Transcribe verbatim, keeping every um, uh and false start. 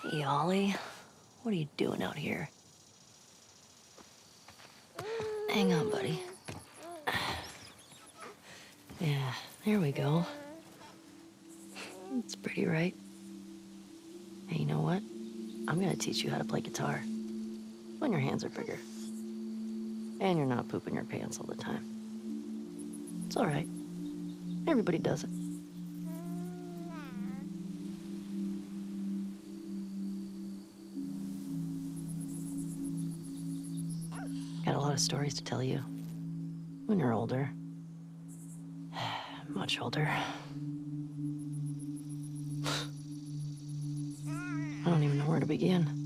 Hey, Ollie. What are you doing out here? Hang on, buddy. Yeah, there we go. It's pretty, right? Hey, you know what? I'm gonna teach you how to play guitar. When your hands are bigger. And you're not pooping your pants all the time. It's all right. Everybody does it. Got a lot of stories to tell you. When you're older. Much older. I don't even know where to begin.